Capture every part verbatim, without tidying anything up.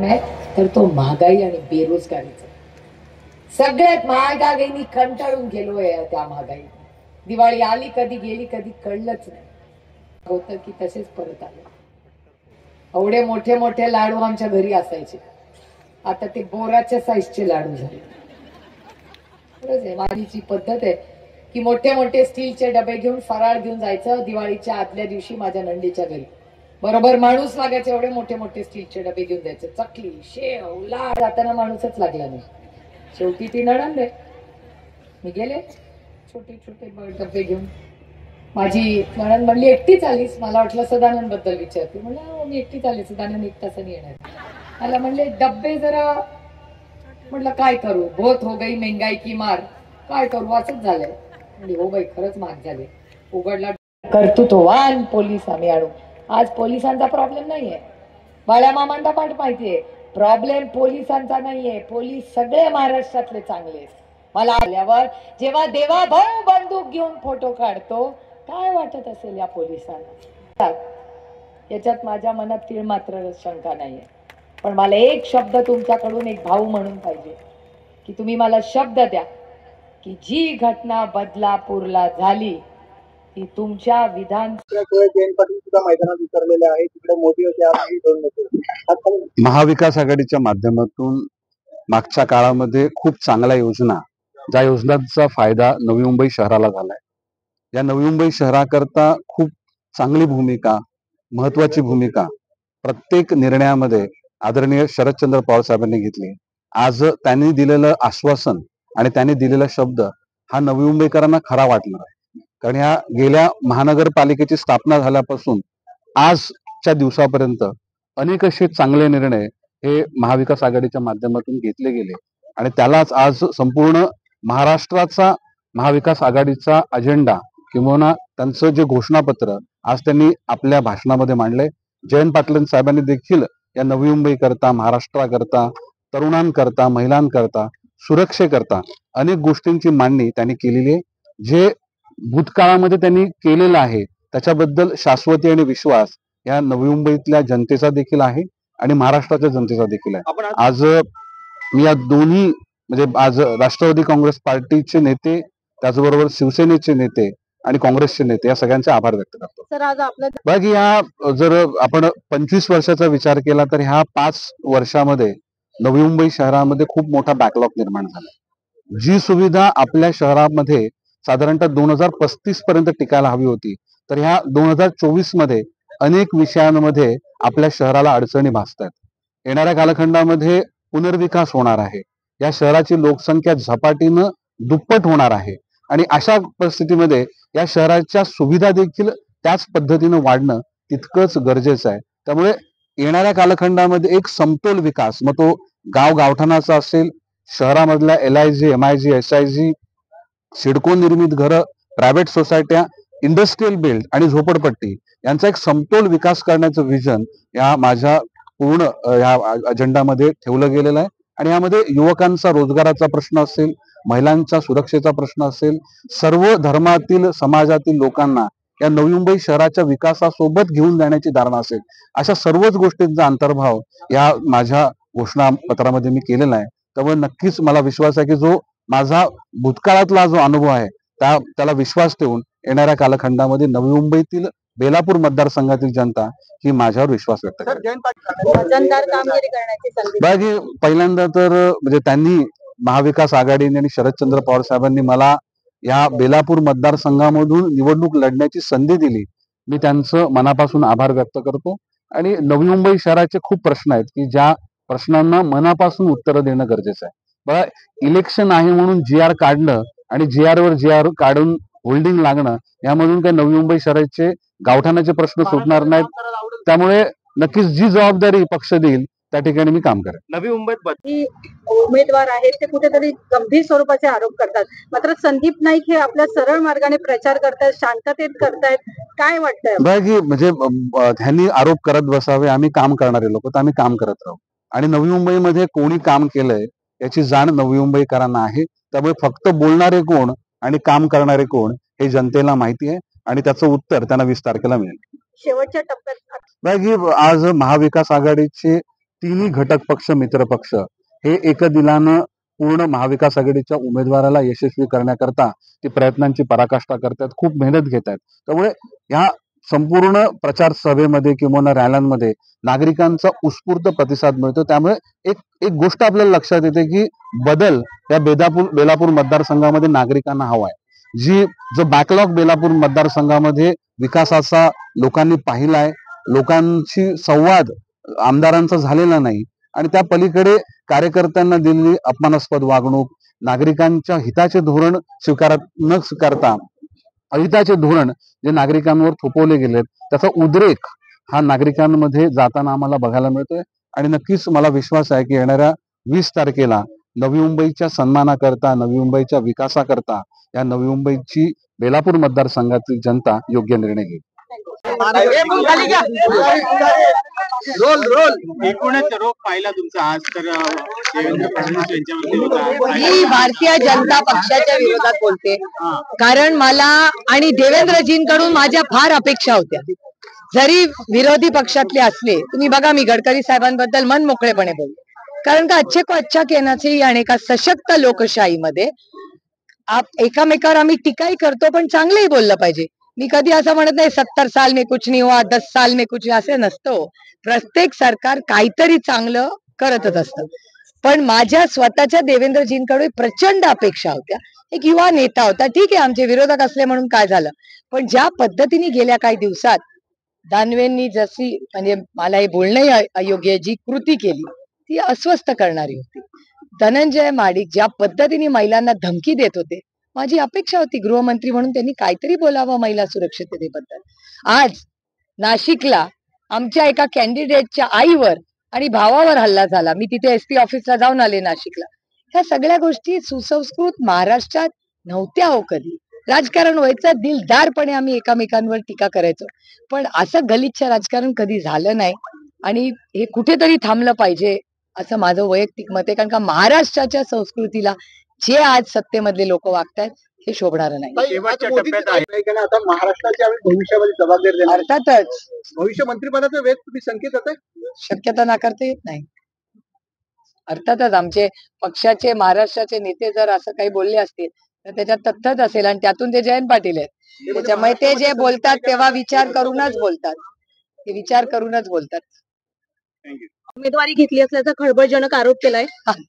नाही तर तो महागाई आणि बेरोजगारीचा. सगळ्यात महागाईनी कंटाळून गेलोय त्या महागाई. दिवाळी आली कधी गेली कधी कळलंच नाही. होतं की तसेच परत आले. एवढे मोठे मोठे लाडू आमच्या घरी असायचे, आता ते बोराच्या साईजचे लाडू झाले. खरंच आहे, माझीची पद्धत आहे की मोठे मोठे स्टीलचे डबे घेऊन फराळ घेऊन जायचं दिवाळीच्या आदल्या दिवशी माझ्या नंदीच्या घरी. बरोबर माणूस लागायचे एवढे मोठे मोठे स्टीलचे डबे घेऊन जायचे. चकली शेव लाड जाताना माणूसच लागला नाही. शेवटी ती नणंद आहे, मी गेले छोटे छोटे डबे घेऊन. माझी नणंद म्हणली एकटीच आलीस? मला वाटलं सदानंद बद्दल विचारते. म्हणलं मी एकटीच आली, सदानंद एक तासाने येणार. मला म्हणले डब्बे जरा. म्हटलं काय करू, बहुत हो गई महंगाई की मार, काय करू असंच झालंय. म्हणजे हो बाई खरंच महाग झाले. उघडला कर्तृत्ववान पोलीस आम्ही आणू. आज पोलिसांचा प्रॉब्लेम नाहीये, बाळ्या मामांना पण माहितीये प्रॉब्लेम पोलिसांचा नाहीये. पोलीस सगळे महाराष्ट्रातले चांगले. मला आल्यावर जेव्हा देवा भाऊ बंदूक घेऊन फोटो काढतो काय वाटत असेल या पोलिसांना. याच्यात माझ्या मनात तीळ मात्र शंका नाहीये. पण मला एक शब्द तुमच्याकडून एक भाऊ म्हणून पाहिजे की तुम्ही मला शब्द द्या की जी घटना बदलापूरला झाली ती तुमच्या विधान. जयंत पाटील सुद्धा मैदानात उतरलेले आहे, तिकडे मोदी होते. महाविकास आघाडीच्या माध्यमातून मागच्या काळामध्ये खूप चांगल्या योजना, ज्या योजनांचा फायदा नवी मुंबई शहराला झालाय. या नवी मुंबई शहराकरता खूप चांगली भूमिका, महत्वाची भूमिका प्रत्येक निर्णयामध्ये आदरणीय शरदचंद्र पवार साहेबांनी घेतली. आज त्यांनी दिलेलं आश्वासन आणि त्यांनी दिलेला शब्द हा नवी मुंबईकरांना खरा वाटणार आहे. कारण ह्या गेल्या महानगरपालिकेची स्थापना झाल्यापासून आजच्या दिवसापर्यंत अनेक असे चांगले निर्णय हे महाविकास आघाडीच्या माध्यमातून घेतले गेले आणि त्यालाच आज संपूर्ण महाराष्ट्राचा महाविकास आघाडीचा अजेंडा किंवा त्यांचं जे घोषणापत्र आज त्यांनी आपल्या भाषणामध्ये मांडलंय. जयंत पाटील साहेबांनी देखील या नवी मुंबई करता, महाराष्ट्राकरता, तरुणांकरता, महिलांकरता, सुरक्षेकरता अनेक गोष्टींची मांडणी त्यांनी केलेली आहे. जे भूतकाळामध्ये त्यांनी केलेलं आहे त्याच्याबद्दल शाश्वती आणि विश्वास या नवी मुंबईतल्या जनतेचा देखील आहे आणि महाराष्ट्राच्या जनतेचा देखील आहे. आज मी या दोन्ही म्हणजे आज राष्ट्रवादी काँग्रेस पार्टीचे नेते, त्याचबरोबर शिवसेनेचे नेते आणि काँग्रेसचे नेते या सगळ्यांचे आभार व्यक्त करतो. सर आज आपल्या बाकी ह्या जर आपण पंचवीस वर्षाचा विचार केला तर ह्या पाच वर्षामध्ये नवी मुंबई शहरामध्ये खूप मोठा बॅकलॉग निर्माण झाला. जी सुविधा आपल्या शहरामध्ये साधारणतः दोन हजार पस्तीस पर्यंत टिकायला हवी होती तर ह्या दोन हजार चोवीस मध्ये अनेक विषयांमध्ये आपल्या शहराला अडचणी भासतात. येणाऱ्या कालखंडामध्ये पुनर्विकास होणार आहे. या शहराची लोकसंख्या झपाटीनं दुप्पट होणार आहे आणि अशा परिस्थितीमध्ये या शहराच्या सुविधा देखील त्याच पद्धतीनं वाढणं तितकंच गरजेचं आहे. त्यामुळे येणाऱ्या कालखंडामध्ये एक समतोल विकास, मग तो गाव गावठाणाचा असेल, शहरामधल्या L I G, M I G, S I G, CIDCO निर्मित घरं, प्रायव्हेट सोसायट्या, इंडस्ट्रियल बिल्ड आणि झोपडपट्टी यांचा एक समतोल विकास करण्याचं विजन या माझ्या पूर्ण या अजेंडामध्ये ठेवलं गेलेलं आहे. आणि यामध्ये युवकांचा रोजगाराचा प्रश्न असेल, महिलांच्या सुरक्षेचा प्रश्न असेल, सर्व धर्मातील समाजातील लोकांना या नवी मुंबई शहराच्या विकासासोबत घेऊन जाण्याची धारणा असेल, अशा सर्वच गोष्टींचा अंतर्भाव या माझ्या घोषणापत्रामध्ये मी केलेला आहे. त्यामुळे नक्कीच मला विश्वास आहे की जो माझा भूतकाळातला जो अनुभव आहे त्या त्याला विश्वास ठेवून येणाऱ्या कालखंडामध्ये नवी मुंबईतील बेलापूर मतदारसंघातील जनता ही माझ्यावर विश्वास व्यक्त करेल. बाकी पहिल्यांदा तर म्हणजे त्यांनी महाविकास आघाडीने आणि शरदचंद्र पवार साहेबांनी मला या बेलापूर मतदारसंघामधून निवडणूक लढण्याची संधी दिली. मी त्यांचं मनापासून आभार व्यक्त करतो. आणि नवी मुंबई शहराचे खूप प्रश्न आहेत की ज्या प्रश्नांना मनापासून उत्तरं देणं गरजेचं आहे. बघा, इलेक्शन आहे म्हणून जी आर काढणं आणि जी आर वर जी आर काढून होल्डिंग लागणं यामधून काही नवी मुंबई शहराचे गावठाणाचे प्रश्न सुटणार नाहीत. त्यामुळे नक्कीच जी जबाबदारी पक्ष देईल त्या ठिकाणी मी काम करेन. नवी मुंबईत उमेदवार आहेत ते कुठेतरी गंभीर स्वरूपाचे आरोप करतात, मात्र संदीप नाईक हे आपल्या सरळ मार्गाने प्रचार करतायत, शांततेत करतायत. काय वाटतंय? बाकी म्हणजे त्यांनी आरोप करत बसावे, आम्ही काम करणारे लोक तर आम्ही काम करत राहू. आणि नवी मुंबईमध्ये कोणी काम केलंय याची जाण नवी मुंबईकरांना आहे. त्यामुळे फक्त बोलणारे कोण आणि काम करणारे कोण हे जनतेला माहिती आहे आणि त्याचं उत्तर त्यांना वीस तारखेला मिळेल. शेवटच्या टप्प्यात बाकी आज महाविकास आघाडीचे तिन्ही घटक पक्ष मित्र पक्ष हे एकदिलानं पूर्ण महाविकास आघाडीच्या उमेदवाराला यशस्वी करण्याकरता ती प्रयत्नांची पराकाष्ठा करतात, खूप मेहनत घेत आहेत. त्यामुळे ह्या संपूर्ण प्रचार सभेमध्ये किंवा रॅल्यांमध्ये नागरिकांचा उत्स्फूर्त प्रतिसाद मिळतो. त्यामुळे एक एक गोष्ट आपल्याला लक्षात येते की बदल या बेदापूर बेलापूर मतदारसंघामध्ये नागरिकांना हवा आहे. जी जो बॅकलॉग बेलापूर मतदारसंघामध्ये विकासाचा लोकांनी पाहिलाय, लोकांशी संवाद आमदारांचा झालेला नाही आणि त्या पलीकडे कार्यकर्त्यांना दिलेली अपमानास्पद वागणूक, नागरिकांच्या हिताचे धोरण स्वीकार न स्वीकारता अहिताचे धोरण जे नागरिकांवर थोपवले गेलेत त्याचा उद्रेक हा नागरिकांमध्ये जाताना आम्हाला बघायला मिळतोय. आणि नक्कीच मला विश्वास आहे की येणाऱ्या वीस तारखेला नवी मुंबईच्या सन्मानाकरता, नवी मुंबईच्या विकासाकरता या नवी मुंबईची बेलापूर मतदारसंघातील जनता योग्य निर्णय घेईल. रोल रोल एकूणच रोग पाहिला तुमचा आज तर देवेंद्र फडणवीस यांच्यावरती होता. मी भारतीय जनता पक्षाच्या विरोधात बोलते कारण मला आणि देवेंद्रजींकडून माझ्या फार अपेक्षा होत्या. जरी विरोधी पक्षातले असले, तुम्ही बघा मी गडकरी साहेबांबद्दल मन मोकळेपणे बोलले, कारण का अच्छे को अच्छा कहना चाहिए आणि एका सशक्त लोकशाहीमध्ये आप एकामेकावर आम्ही टीकाही करतो पण चांगलंही बोललं पाहिजे. मी कधी असं म्हणत नाही सत्तर साल में कुछ नहीं हुआ, दस साल में कुछ, असे नसतं. प्रत्येक सरकार काहीतरी चांगलं करतच असतं. पण माझ्या स्वतःच्या देवेंद्रजींकडे प्रचंड अपेक्षा होत्या. एक युवा नेता होता, ठीक आहे आमचे विरोधक असले म्हणून काय झालं, पण ज्या पद्धतीने गेल्या काही दिवसात दानवेंनी जशी, म्हणजे मला हे बोलणंही अयोग्य आहे, जी कृती केली ती अस्वस्थ करणारी होती. धनंजय महाडिक ज्या पद्धतीने महिलांना धमकी देत होते, माझी अपेक्षा होती गृहमंत्री म्हणून त्यांनी काहीतरी बोलावं महिला सुरक्षिततेबद्दल. आज नाशिकला आमच्या एका कॅन्डिडेटच्या आईवर आणि भावावर हल्ला झाला. मी तिथे एसपी ऑफिसला जाऊन आले नाशिकला. ह्या सगळ्या गोष्टी सुसंस्कृत महाराष्ट्रात नव्हत्या हो कधी. राजकारण व्हायचं, दिलदारपणे आम्ही एकामेकांवर टीका करायचो, पण असं गलिच्छ राजकारण कधी झालं नाही आणि हे कुठेतरी थांबलं पाहिजे असं माझं वैयक्तिक मत आहे. कारण का महाराष्ट्राच्या संस्कृतीला जे आज सत्तेमधले लोक वागतायत हे शोभणारं नाही. शेवटच्या टप्प्यात आहे आता महाराष्ट्राच्या भविष्यामध्ये जबाबदारी देणार. अर्थातच भविष्य मंत्रिपदाचा वेग तुम्ही संकेत आहे शक्यता नाकारता येत नाही. अर्थातच आमचे पक्षाचे महाराष्ट्राचे नेते जर असं काही बोलले असतील तर त्याच्यात तथ्यच असेल आणि त्यातून ते जयंत पाटील आहेत. त्याच्यामुळे ते जे बोलतात तेव्हा विचार करूनच बोलतात, ते विचार करूनच बोलतात. उमेदवारी घेतली असल्याचा खळबळजनक आरोप केलाय.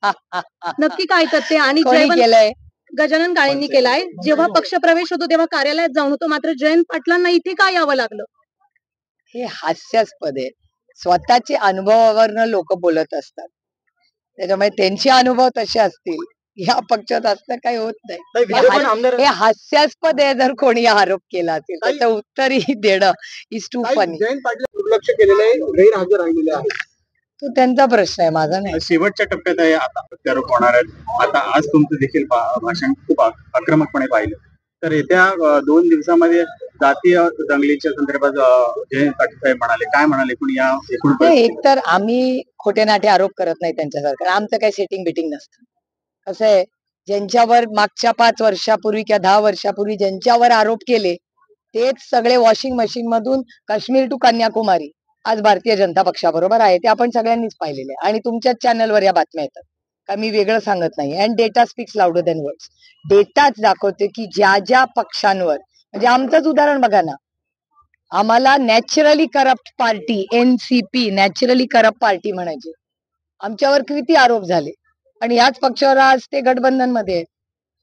नक्की काय करते आणि कोणी जयवंत केलंय? गजानन काळेंनी केलाय. जेव्हा पक्ष प्रवेश होतो तेव्हा कार्यालयात जाऊन होतो, मात्र जयंत पाटलांना इथे का यावं लागलं? हे हास्यास्पद आहे. स्वतःचे अनुभवावरनं लोक बोलत असतात, त्याच्यामुळे त्यांचे अनुभव तसे असतील. या पक्षात असं काही होत नाही. हे हास्यास्पद आहे जर कोणी आरोप केला असेल त्याचं उत्तरही देणं is too funny. Jayant Patil दुर्लक्ष केलेलं आहे, गैरहजर राहिलेले आहे. तो त्यांचा प्रश्न आहे, माझा नाही. शेवटच्या टप्प्यात आहे आता प्रत्यारोप होणार आहेत. आता आज तुमचं देखील भाषण खूप आक्रमकपणे पाहिलं, तर येत्या दोन दिवसामध्ये जातीय दंगलीच्या संदर्भात जयंत पाटील साहेब म्हणाले, काय म्हणाले पण या एकूण? एक तर आम्ही खोटे नाटे आरोप करत नाही त्यांच्यासारखं. आमचं काही सेटिंग बिटिंग नसतं. कसं आहे, ज्यांच्यावर मागच्या पाच वर्षापूर्वी किंवा दहा वर्षापूर्वी ज्यांच्यावर आरोप केले तेच सगळे वॉशिंग मशीन मधून काश्मीर टू कन्याकुमारी आज भारतीय जनता पक्षाबरोबर आहे. ते आपण सगळ्यांनीच पाहिलेले आणि तुमच्याच चॅनलवर या बातम्या येतात का मी वेगळं सांगत नाही. And data speaks louder than words. डेटाच दाखवते की ज्या ज्या पक्षांवर, म्हणजे आमचंच उदाहरण बघा ना, आम्हाला naturally corrupt party, NCP naturally corrupt party म्हणायचे, आमच्यावर किती आरोप झाले आणि याच पक्षावर आज ते गठबंधन मध्ये आहेत.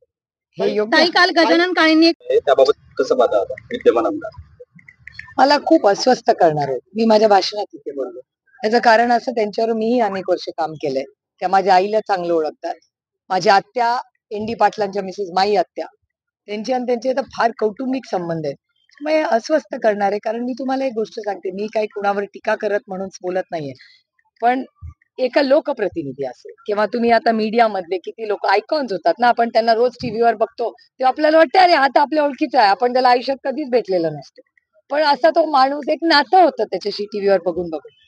हे योग्य? काल गजानन काळेंनी त्याबाबत कसं पाहता आता विद्यमान आमदार? मला खूप अस्वस्थ करणार आहे. मी माझ्या भाषणात तिथे बोललो. त्याचं कारण असं, त्यांच्यावर मीही अनेक वर्ष काम केलंय. त्या माझ्या आईला चांगलं ओळखतात. माझ्या आत्या एन डी पाटलांच्या मिसेस माई आत्या, त्यांची आणि त्यांचे तर फार कौटुंबिक संबंध आहेत. मग हे अस्वस्थ करणार आहे. कारण मी तुम्हाला एक गोष्ट सांगते, मी काही कुणावर टीका करत म्हणून बोलत नाहीये, पण एका लोकप्रतिनिधी असेल किंवा तुम्ही आता मीडिया मधले किती लोक आयकॉन्स होतात ना, आपण त्यांना रोज टीव्हीवर बघतो तेव्हा आपल्याला वाटतं अरे हा तर आपल्या ओळखीचा आहे, आपण त्याला आयुष्यात कधीच भेटलेलं नसतं, पण असा तो माणूस, एक नातं होतं त्याच्याशी टीव्हीवर बघून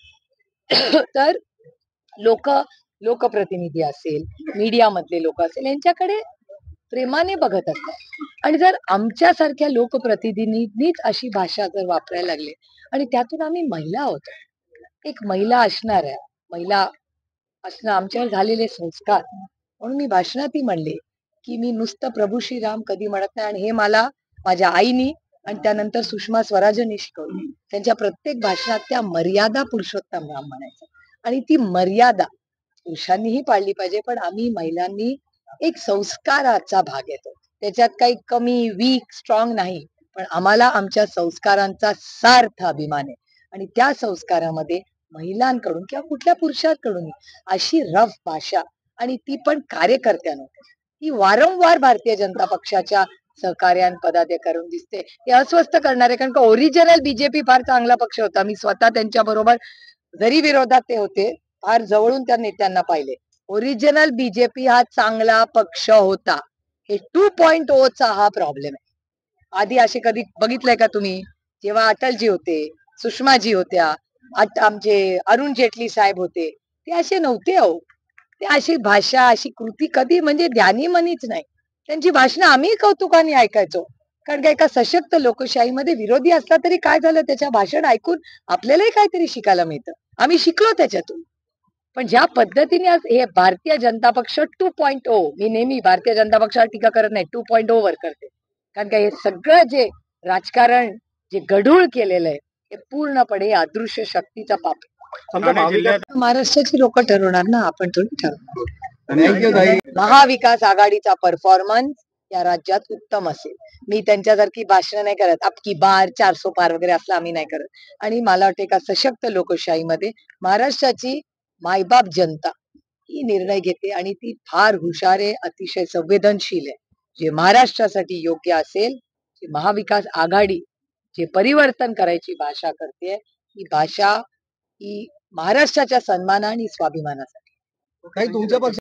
बघून. तर लोक लोकप्रतिनिधी असेल, मीडिया मधले लोक असेल, यांच्याकडे प्रेमाने बघत असतात. आणि जर आमच्यासारख्या लोकप्रतिनिधींनीच अशी भाषा जर वापरायला लागले, आणि त्यातून आम्ही महिला आहोत, एक महिला असणार आहे, महिला असणं आमच्यावर झालेले संस्कार. म्हणून मी भाषणातही म्हणले की मी नुसतं प्रभू श्रीराम कधी म्हणत नाही, आणि हे मला माझ्या आईनी आणि त्यानंतर सुषमा स्वराजांनी शिकवलं. त्यांच्या प्रत्येक भाषणात त्या मर्यादा पुरुषोत्तम राम म्हणायचं, आणि ती मर्यादा पुरुषांनीही पाळली पाहिजे, पण आम्ही महिलांनी एक संस्काराचा भाग येतो. त्याच्यात काही कमी, वीक, स्ट्रॉंग नाही, पण आम्हाला आमच्या संस्कारांचा सार्थ अभिमान आहे. आणि त्या संस्कारामध्ये महिलांकडून किंवा कुठल्या पुरुषांकडून अशी रफ भाषा, आणि ती पण कार्यकर्त्यांना, ती वारंवार भारतीय जनता पक्षाच्या सहकार्यान पदाधिकाऱ्यांकडून दिसते. ते अस्वस्थ करणारे, कारण का ओरिजिनल बीजेपी फार चांगला पक्ष होता. मी स्वतः त्यांच्या बरोबर जरी विरोधात ते होते, फार जवळून त्या नेत्यांना पाहिले. ओरिजिनल बीजेपी हा चांगला पक्ष होता. हे टू पॉइंट ओ चा हा प्रॉब्लेम आहे. आधी असे कधी बघितलंय का तुम्ही? जेव्हा अटलजी होते, सुषमाजी होत्या, आत- आमचे अरुण जेटली साहेब होते, ते असे नव्हते अहो. ते अशी भाषा, अशी कृती कधी म्हणजे ध्यानी मनीच नाही. त्यांची भाषणं आम्ही कौतुकाने ऐकायचो, कारण का एका सशक्त लोकशाहीमध्ये विरोधी असला तरी काय झालं, त्याच्या भाषण ऐकून आपल्यालाही काहीतरी शिकायला मिळतं. आम्ही शिकलो त्याच्यातून. पण ज्या पद्धतीने आज हे भारतीय जनता पक्ष टू पॉइंट ओ, मी नेहमी भारतीय जनता पक्षावर टीका करत नाही, टू पॉइंट ओ वर करते. कारण का हे सगळं जे राजकारण जे गढूळ केलेलं आहे, हे पूर्णपणे अदृश्य शक्तीचा पाप आहे. ठाणे जिल्ह्यात महाराष्ट्राची लोक ठरवणार ना, आपण थोडी ठरवणार. महाविकास आघाडीचा परफॉर्मन्स या राज्यात उत्तम असेल. मी त्यांच्यासारखी भाषण नाही करत, अबकी बार, चारसो पार वगैरे असलं आम्ही नाही करत. आणि मला वाटते का सशक्त लोकशाहीमध्ये महाराष्ट्राची मायबाप जनता ही निर्णय घेते, आणि ती फार हुशार आहे, अतिशय संवेदनशील आहे. जे महाराष्ट्रासाठी योग्य असेल, जे महाविकास आघाडी जे परिवर्तन करायची भाषा करते, ही भाषा ही महाराष्ट्राच्या सन्मान आणि स्वाभिमानासाठी. काही तुमच्या पक्षात